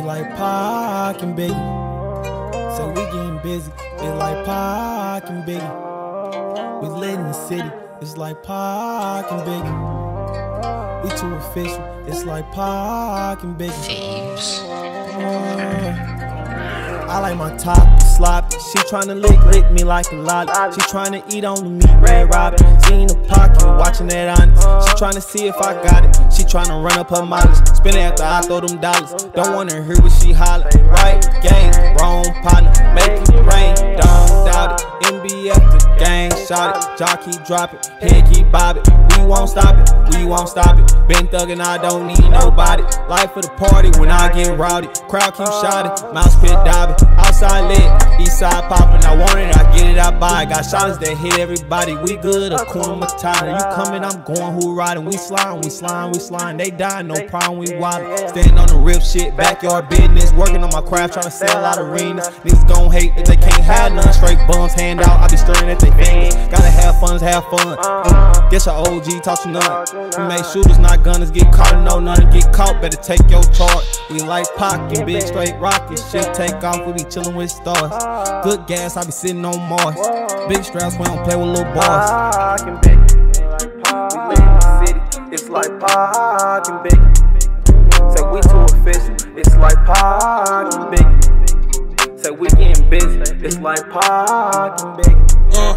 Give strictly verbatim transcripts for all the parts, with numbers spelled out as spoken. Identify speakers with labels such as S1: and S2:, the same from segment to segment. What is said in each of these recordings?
S1: like Pac and Biggie. So we getting busy. It's like Pac and Biggie. We lit in the city. It's like Pac and Biggie. We too official. It's like Pac and Biggie. Uh, I like my top sloppy. She tryna lick, lick me like a lolly. She tryna eat on the meat, red robin. She in the pocket, watching that honest. She tryna see if I got it. She tryna run up her mileage. Spin it after I throw them dollars. Don't wanna hear what she holler. Right game, wrong partner. Make it rain, don't doubt it. M B F the gang, shot it. Jaw keep dropping, head keep bobbing. We won't stop it, we won't stop it. Been thuggin', I don't need nobody. Life for the party when I get rowdy. Crowd keep shouting, mouse pit diving. Outside lit, east side popping. I want it, I get it, I buy it. Got shotters that hit everybody. We good, a corner Matata. You coming, I'm going, who riding? We sliding, we sliding, we sliding. They dying, no problem, we wildin'. Standing on the rip shit, backyard business. Working on my craft, trying to sell out arenas. Niggas gon' hate if they can't have none. Straight bums, hand out, I be stirring at they fingers. Gotta have fun, have fun. Mm. Guess your O G taught you none. We make shooters, not gunners. Get caught and know none. Get caught, better take your charge. We like Pac and Big, straight rocket. Shit take off, we be chillin' with stars. Good gas, I be sitting on Mars. Big straps, we don't play with little bars. Pac and Big, we live in the city. It's like Pac and Big. Say we too official. It's like Pac and Big. Say we getting busy. It's like Pac and Big. Uh,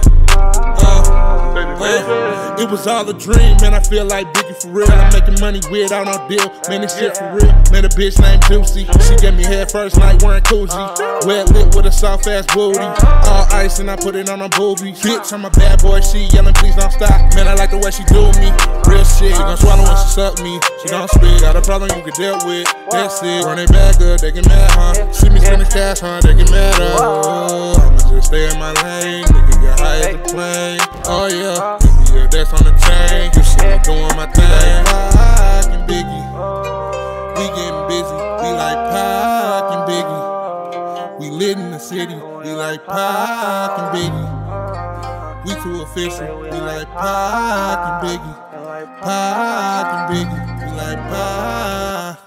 S1: uh. Uh, it was all a dream, man. I feel like Biggie for real. I'm making money without no deal, man. This shit for real. Man, a bitch named Juicy. She gave me head first night wearing koozie. Wet lit with a soft ass booty. All ice and I put it on her boobies. Bitch, I'm a bad boy. She yelling, please don't stop. Man, I like the way she do me. Real shit. She gon' swallow when she suck me. She gon' spit. Got a problem you can deal with. That's it. Run it back up, they get mad, huh? See me spending cash, huh? They get mad, uh. I'ma just stay in my lane. Nigga get high as a plane. Oh yeah. Yeah, that's on the chain. You see me doing my thing. Pac and Biggie, we getting busy. We like Pac and Biggie. We lit in the city. We like Pac and Biggie. We too official. We like Pac and Biggie. Pac and Biggie. We like Pac.